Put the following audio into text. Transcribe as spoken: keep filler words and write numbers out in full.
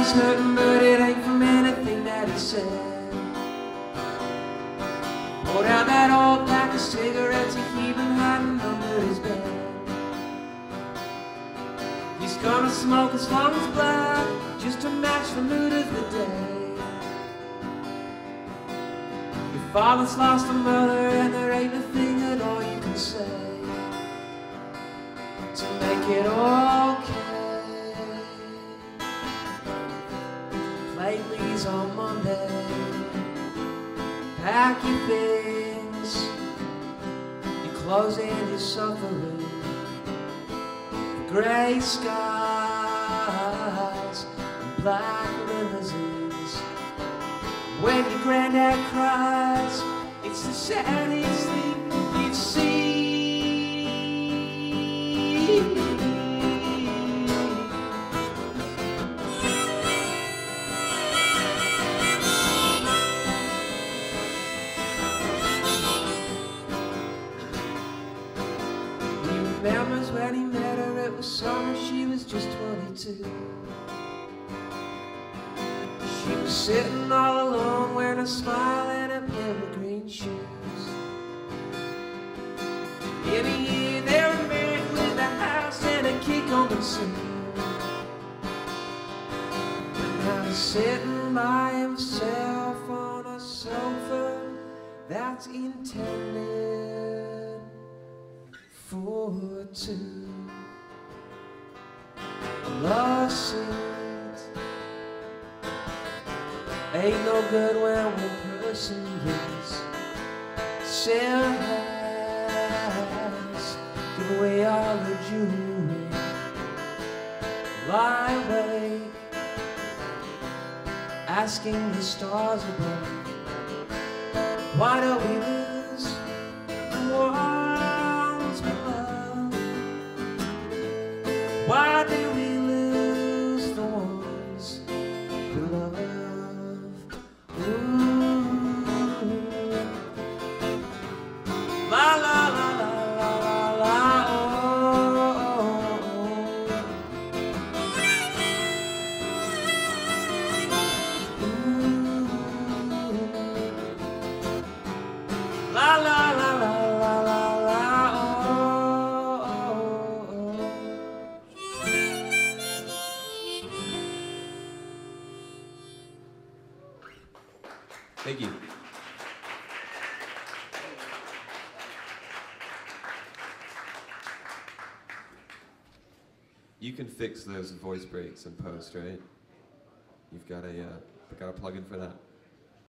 he's hurting, but it ain't from anything that he said. Pour down that old pack of cigarettes he keep him hiding under his bed. He's gonna smoke as long as black, just to match the mood of the day. Your father's lost a mother, and there ain't a thing at all you can say to make it okay. Play please on Monday, pack your things, your clothes and your sofa room, grey skies and black limousines. When your granddad cries, it's the saddest thing you'd see. He remembers when he met her, it was summer, she was just twenty-two. She was sitting all alone, wearing a smile and a pair of green shoes. In a year they were married with a house and a kick on the scene. And now he's sitting by himself on a sofa that's intended for two. A love seat ain't no good when one person is. Sarah has give away all her jewelry. Lie awake, asking the stars above, why do we lose the ones we love? Why do we lose the ones we love? La la la la la la oh, oh, oh. La la la la la la la oh, oh, oh. Thank you. You can fix those voice breaks in post, right? You've got a uh, got a plugin for that.